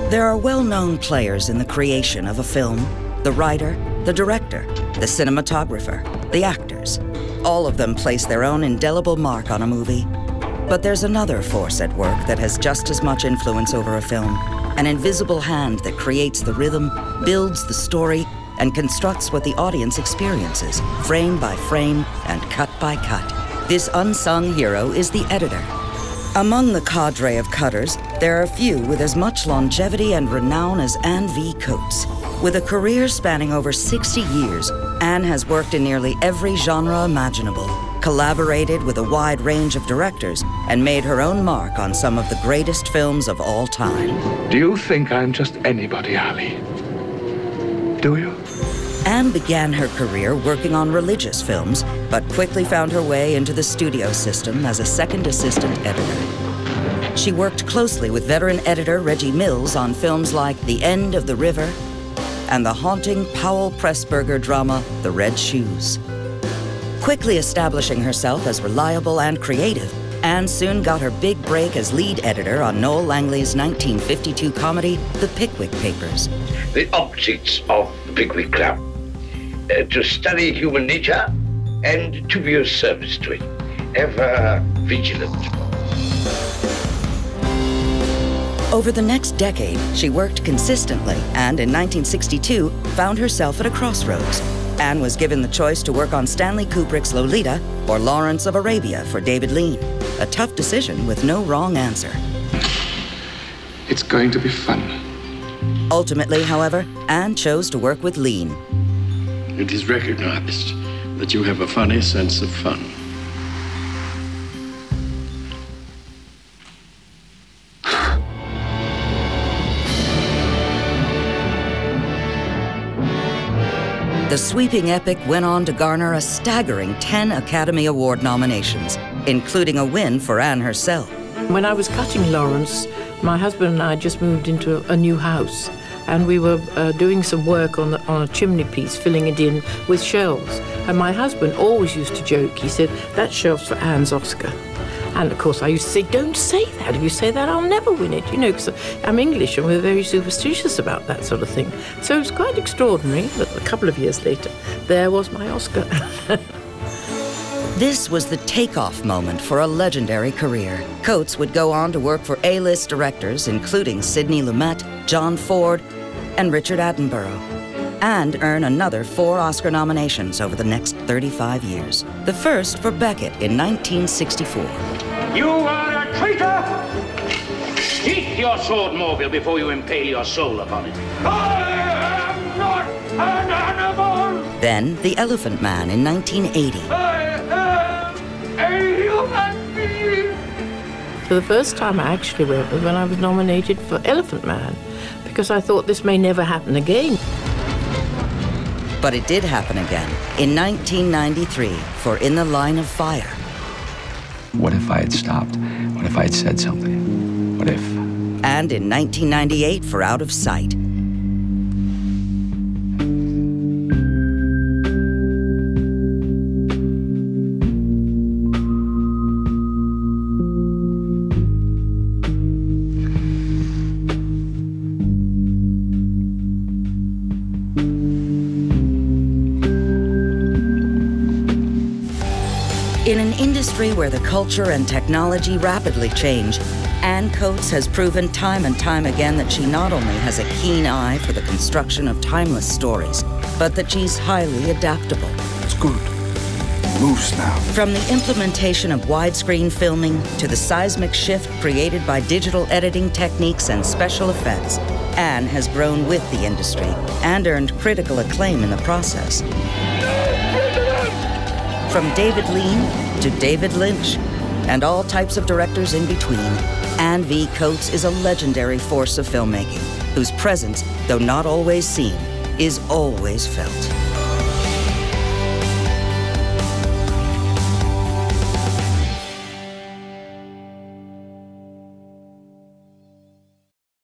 There are well-known players in the creation of a film: the writer, the director, the cinematographer, the actors. All of them place their own indelible mark on a movie. But there's another force at work that has just as much influence over a film: an invisible hand that creates the rhythm, builds the story, and constructs what the audience experiences, frame by frame and cut by cut. This unsung hero is the editor. Among the cadre of cutters, there are few with as much longevity and renown as Anne V. Coates. With a career spanning over 60 years, Anne has worked in nearly every genre imaginable, collaborated with a wide range of directors, and made her own mark on some of the greatest films of all time. Do you think I'm just anybody, Ali? Do you? Anne began her career working on religious films, but quickly found her way into the studio system as a second assistant editor. She worked closely with veteran editor Reggie Mills on films like The End of the River and the haunting Powell Pressburger drama The Red Shoes. Quickly establishing herself as reliable and creative, Anne soon got her big break as lead editor on Noel Langley's 1952 comedy, The Pickwick Papers. The objects of the Pickwick Club: to study human nature and to be of service to it, ever vigilant. Over the next decade, she worked consistently and in 1962 found herself at a crossroads. Anne was given the choice to work on Stanley Kubrick's Lolita or Lawrence of Arabia for David Lean. A tough decision with no wrong answer. It's going to be fun. Ultimately, however, Anne chose to work with Lean. It is recognized that you have a funny sense of fun. The sweeping epic went on to garner a staggering 10 Academy Award nominations, including a win for Anne herself. When I was cutting Lawrence, my husband and I just moved into a new house, and we were doing some work on a chimney piece, filling it in with shelves. And my husband always used to joke. He said, "That shelf's for Anne's Oscar." And of course I used to say, "Don't say that. If you say that, I'll never win it." You know, because I'm English and we're very superstitious about that sort of thing. So it was quite extraordinary, but a couple of years later, there was my Oscar. This was the takeoff moment for a legendary career. Coates would go on to work for A-list directors, including Sidney Lumet, John Ford, and Richard Attenborough, and earn another 4 Oscar nominations over the next 35 years. The first for Beckett in 1964. You are a traitor! Eat your sword, Morville, before you impale your soul upon it. I am not an animal! Then The Elephant Man in 1980. I am a human being! So the first time I actually went was when I was nominated for Elephant Man, because I thought this may never happen again. But it did happen again in 1993 for In the Line of Fire. What if I had stopped? What if I had said something? What if? And in 1998 for Out of Sight. In an industry where the culture and technology rapidly change, Anne Coates has proven time and time again that she not only has a keen eye for the construction of timeless stories, but that she's highly adaptable. It's good. Moves now. From the implementation of widescreen filming to the seismic shift created by digital editing techniques and special effects, Anne has grown with the industry and earned critical acclaim in the process. From David Lean to David Lynch, and all types of directors in between, Anne V. Coates is a legendary force of filmmaking, whose presence, though not always seen, is always felt.